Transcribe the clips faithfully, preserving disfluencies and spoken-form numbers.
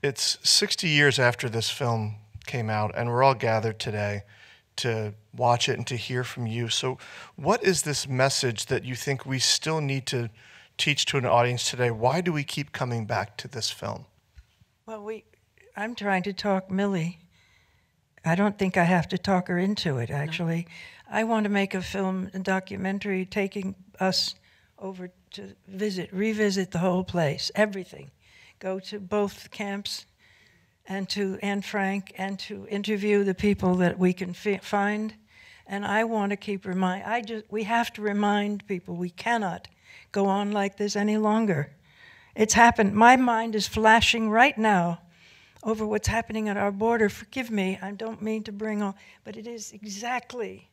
It's sixty years after this film came out, and we're all gathered today to watch it and to hear from you. So what is this message that you think we still need to teach to an audience today? Why do we keep coming back to this film? Well, we, I'm trying to talk Millie. I don't think I have to talk her into it, actually. No. I want to make a film, a documentary, taking us over to visit, revisit the whole place, everything. Go to both camps and to Anne Frank and to interview the people that we can fi find. And I want to keep remind, I just, we have to remind people we cannot go on like this any longer. It's happened. My mind is flashing right now over what's happening at our border. Forgive me, I don't mean to bring on, but it is exactly,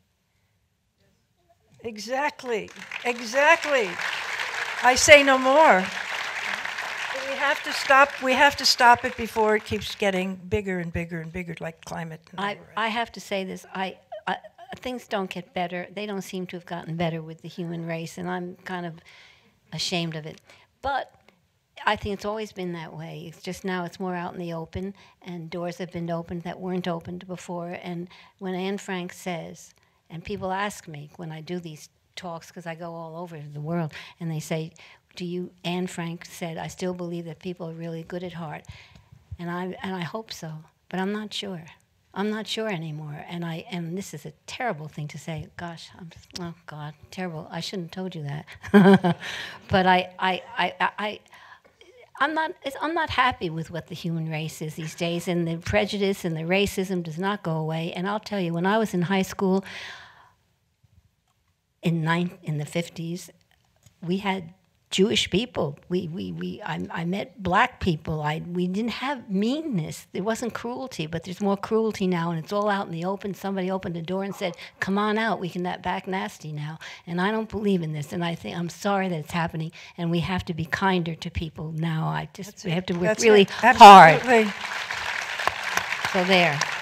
exactly, exactly. I say no more. We have to stop. We have to stop it before it keeps getting bigger and bigger and bigger, like climate. I I have to say this. I, I things don't get better. They don't seem to have gotten better with the human race, and I'm kind of ashamed of it. But I think it's always been that way. It's just now it's more out in the open, and doors have been opened that weren't opened before. And when Anne Frank says, and people ask me when I do these talks, because I go all over the world, and they say, do you, Anne Frank said, I still believe that people are really good at heart. And I, and I hope so, but I'm not sure. I'm not sure anymore. And I, and this is a terrible thing to say. Gosh, I'm, oh God, terrible. I shouldn't have told you that. But I, I, I, I, I'm not, I'm not happy with what the human race is these days, and the prejudice and the racism does not go away. And I'll tell you, when I was in high school in, nine, in the fifties, we had Jewish people. We, we, we, I, I met black people. I, we didn't have meanness. There wasn't cruelty, but there's more cruelty now, and it's all out in the open. Somebody opened the door and said, come on out, we can back nasty now. And I don't believe in this, and I think, I'm sorry that it's happening, and we have to be kinder to people now. I just, That's we it. have to work That's really it. hard. Absolutely. So there.